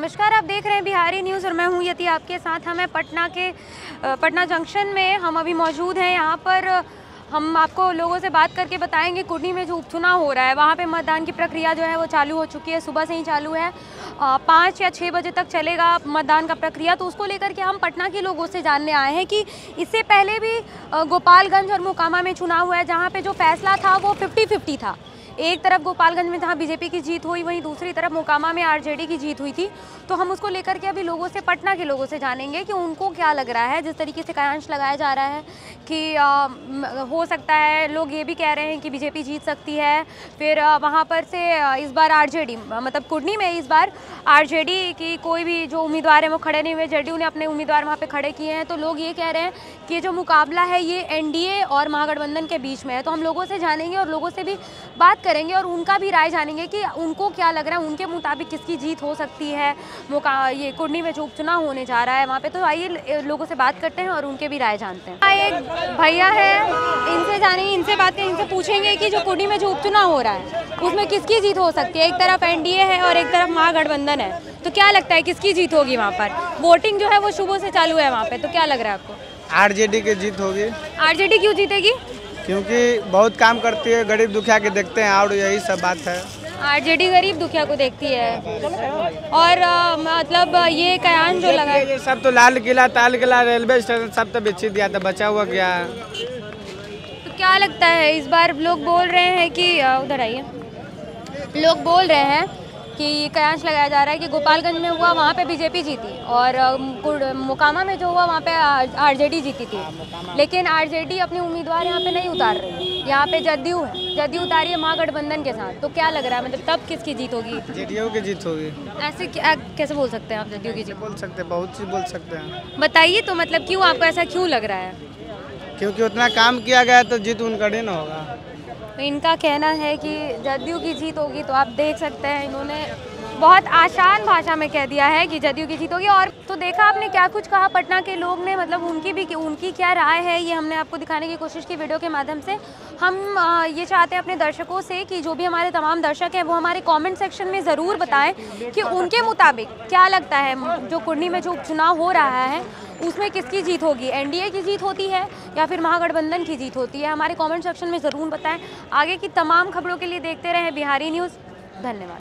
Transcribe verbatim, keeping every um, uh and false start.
नमस्कार, आप देख रहे हैं बिहारी न्यूज़ और मैं हूं यति आपके साथ। हमें पटना के पटना जंक्शन में हम अभी मौजूद हैं। यहाँ पर हम आपको लोगों से बात करके बताएंगे कुर्नी में जो उपचुनाव हो रहा है वहाँ पे मतदान की प्रक्रिया जो है वो चालू हो चुकी है। सुबह से ही चालू है, पाँच या छः बजे तक चलेगा मतदान का प्रक्रिया। तो उसको लेकर के हम पटना के लोगों से जानने आए हैं कि इससे पहले भी गोपालगंज और मोकामा में चुनाव हुआ है, जहाँ पे जो फैसला था वो फिफ्टी फिफ्टी था। एक तरफ गोपालगंज में जहाँ बीजेपी की जीत हुई, वहीं दूसरी तरफ मोकामा में आरजेडी की जीत हुई थी। तो हम उसको लेकर के अभी लोगों से, पटना के लोगों से जानेंगे कि उनको क्या लग रहा है। जिस तरीके से कयास लगाया जा रहा है कि आ, हो सकता है, लोग ये भी कह रहे हैं कि बीजेपी जीत सकती है। फिर आ, वहाँ पर से आ, इस बार आरजेडी, मतलब कुर्नी में इस बार आरजेडी की कोई भी जो उम्मीदवार है वो खड़े नहीं हुए, जेडीयू ने अपने उम्मीदवार वहाँ पर खड़े किए हैं। तो लोग ये कह रहे हैं कि जो मुकाबला है ये एनडीए और महागठबंधन के बीच में है। तो हम लोगों से जानेंगे और लोगों से भी बात करेंगे और उनका भी राय जानेंगे कि उनको क्या लग रहा है, उनके मुताबिक किसकी जीत हो सकती है मुका ये कुर्नी में जो उपचुनाव होने जा रहा है वहाँ पे। तो आइए लोगों से बात करते हैं और उनके भी राय जानते हैं। एक भैया है, इनसे जानेंगे, इनसे बात करें, इनसे पूछेंगे कि जो कुर्नी में जो उपचुनाव हो रहा है उसमें किसकी जीत हो सकती है। एक तरफ एनडीए है और एक तरफ महागठबंधन है, तो क्या लगता है किसकी जीत होगी? वहाँ पर वोटिंग जो है वो सुबह से चालू है वहाँ पे, तो क्या लग रहा है आपको? आरजेडी की जीत होगी। आरजेडी क्यों जीतेगी? क्योंकि बहुत काम करती है, गरीब दुखिया के देखते हैं और यही सब बात है। आरजेडी गरीब दुखिया को देखती है और आ, मतलब ये कयान जो लगा है, ये सब तो लाल किला, ताल किला, रेलवे स्टेशन सब तो बेच दिया था, बचा हुआ क्या है? तो क्या लगता है इस बार? लोग बोल रहे हैं कि उधर आइए, लोग बोल रहे हैं कि कयास लगाया जा रहा है कि गोपालगंज में हुआ वहाँ पे बीजेपी जीती और मोकामा में जो हुआ वहाँ पे आरजेडी जीती थी, लेकिन आरजेडी अपनी उम्मीदवार यहाँ पे नहीं उतार रही है। यहाँ पे जदयू है, जदयू उतारी है महागठबंधन के साथ। तो क्या लग रहा है, मतलब तब किसकी जीत होगी? जेडीयू की जीत होगी। ऐसे क्या, कैसे बोल सकते हैं आप जदयू की जीत? बोल सकते हैं, बहुत चीज बोल सकते हैं। बताइए तो, मतलब क्यों, आपको ऐसा क्यों लग रहा है? क्योंकि उतना काम किया गया तो जीत उनका ही ना होगा। इनका कहना है कि जदयू की जीत होगी। तो आप देख सकते हैं इन्होंने बहुत आसान भाषा में कह दिया है कि जदयू की जीत होगी। और तो देखा आपने क्या कुछ कहा पटना के लोग ने, मतलब उनकी भी उनकी क्या राय है ये हमने आपको दिखाने की कोशिश की वीडियो के माध्यम से। हम ये चाहते हैं अपने दर्शकों से कि जो भी हमारे तमाम दर्शक हैं वो हमारे कमेंट सेक्शन में ज़रूर बताएं कि उनके मुताबिक क्या लगता है जो कुर्नी में जो उपचुनाव हो रहा है उसमें किसकी जीत होगी। एनडीए की जीत होती है या फिर महागठबंधन की जीत होती है? हमारे कमेंट सेक्शन में ज़रूर बताएं। आगे की तमाम खबरों के लिए देखते रहें बिहारी न्यूज़। धन्यवाद।